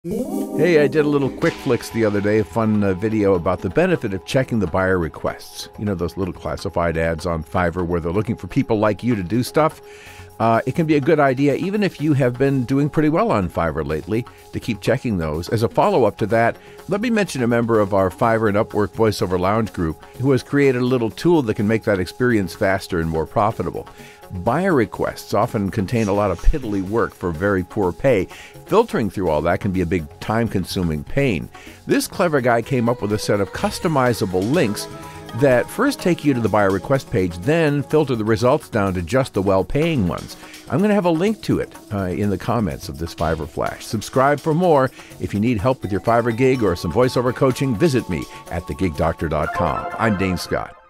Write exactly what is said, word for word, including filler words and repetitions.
Hey, I did a little quick flicks the other day, a fun uh, video about the benefit of checking the buyer requests. You know, those little classified ads on Fiverr where they're looking for people like you to do stuff. Uh, it can be a good idea, even if you have been doing pretty well on Fiverr lately, to keep checking those. As a follow-up to that, let me mention a member of our Fiverr and Upwork VoiceOver Lounge group who has created a little tool that can make that experience faster and more profitable. Buyer requests often contain a lot of piddly work for very poor pay. Filtering through all that can be a big time-consuming pain. This clever guy came up with a set of customizable links that first take you to the buyer request page, then filter the results down to just the well-paying ones. I'm going to have a link to it uh, in the comments of this Fiverr Flash. Subscribe for more. If you need help with your Fiverr gig or some voiceover coaching, visit me at the gig doctor dot com. I'm Dane Scott.